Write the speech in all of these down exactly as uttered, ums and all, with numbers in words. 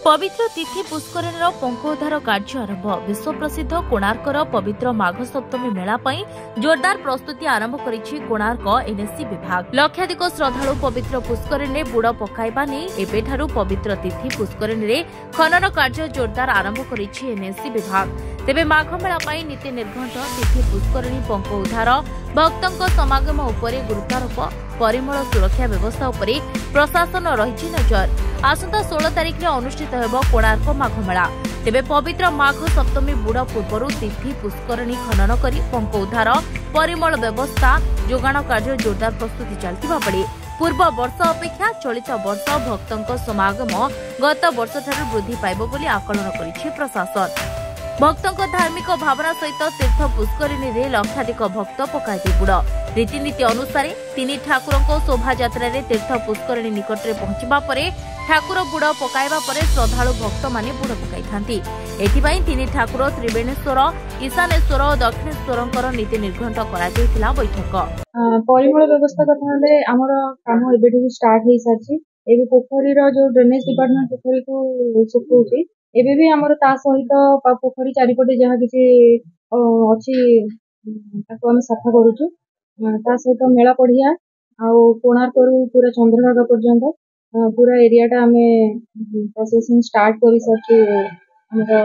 पवित्र तिथि पुष्करणीर पंखोद्धार कार्य आरंभ। विश्व प्रसिद्ध कोणार्कर पवित्र माघ सप्तमी मेला पई जोरदार प्रस्तुति आरंभ करिछि कोणार्क एनएससी विभाग। लक्षाधिक श्रद्धालु पवित्र पुष्करणी बुड़ पकाइबा नै एबेठारु पवित्र तिथि पुष्करणी खनन कार्य जोरदार आरंभ करिछि एनएससी विभाग। तेबे माघ मेला पई नीति निर्घंट तिथि पुष्करणी पंखोद्धार भक्तंक समागम उपरे गुरुत्वारोप परिमल सुरक्षा व्यवस्था उपरे प्रशासन रहिछि नजर। आसंता सोलह तारिख में अनुष्ठित हेबो कोणार्क माघ मेला। तेबे पवित्र माघ सप्तमी बुड़ पूर्व तिथि पुष्करणी खनन करी पंखोद्धार परिमल व्यवस्था जोगाण कार्य जोरदार प्रस्तुति चलतिबा बेले पूर्व वर्ष अपेक्षा चलित वर्ष भक्तंक समागम गत वर्ष ठारू वृद्धि पाइबो बोली आकलन करिछि प्रशासन। भक्तों धार्मिक भावना सहित तीर्थ पुष्करणी रे लक्षाधिक भक्त पकाइबे बुड़। रीतिनीति अनुसार तीन ठाकुरों शोभा यात्रा रे तीर्थ पुष्करणी निकट में पहुंचबा परे ठाकुर बुड़ पकाइबा परे श्रद्धालु भक्त माने बुड़ पकाइथांती। एथिबाई तीन ठाकुर त्रिवेणेश्वर, ईशानेश्वर और दक्षिणेश्वर नीति निर्घंट करा जायतिला बैठक। परिमल व्यवस्था कथा हले हमर काम एबेठू स्टार्ट हे साची। एबे पोखरी रो जो ड्रेनेज डिपार्टमेंट पोखरी को सुखौची। एबे भी हमर ता सहित पोखरी चारिपटे जहा किछि अछि ताको हम सफा करूछु। ता सहित मेला पड़िया आ कोणार्क रु पूरा चंद्रभागा पर्यंत पूरा एरिया टा हमें प्रोसेसिंग स्टार्ट करी सके हमर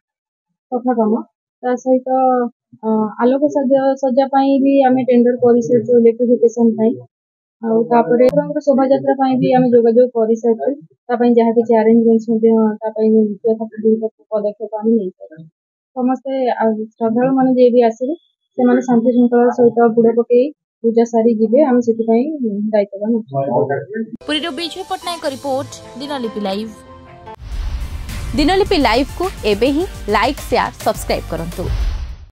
सफा काम। ता सहित आलोक सज्जा पई भी हमें टेंडर करी सके इलेक्ट्रिफिकेशन पई आ तापरे शोभा यात्रा पई भी हमें जोगाजोग करी सके। ता पई जहा कि अरेंजमेंट्स मध्ये ता पई पदक्षेप हम नहीं सके। समस्त श्रद्धालु माने जे भी आसिबे से माने शांति शृंखला सहित बुड़ पकई पूजा सारी जीवे हम सेति पई दायित्ववान अछि। Puri Vijay Patnaik report Dinalipi live. Dinalipi live को एबे ही लाइक शेयर सब्सक्राइब करंतु।